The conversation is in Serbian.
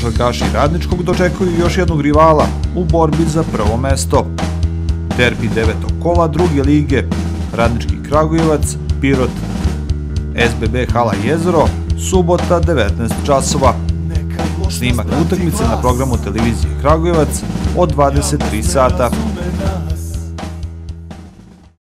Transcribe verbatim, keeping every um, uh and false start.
košarkaši Radničkog dočekuju još jednog rivala u borbi za prvo mesto. Derbi devetog kola druge lige, Radnički Kragujevac, Pirot. S B B hala Jezero, subota devetnaest časova. Snimak utakmice na programu televizije Kragujevac od dvadeset tri sata.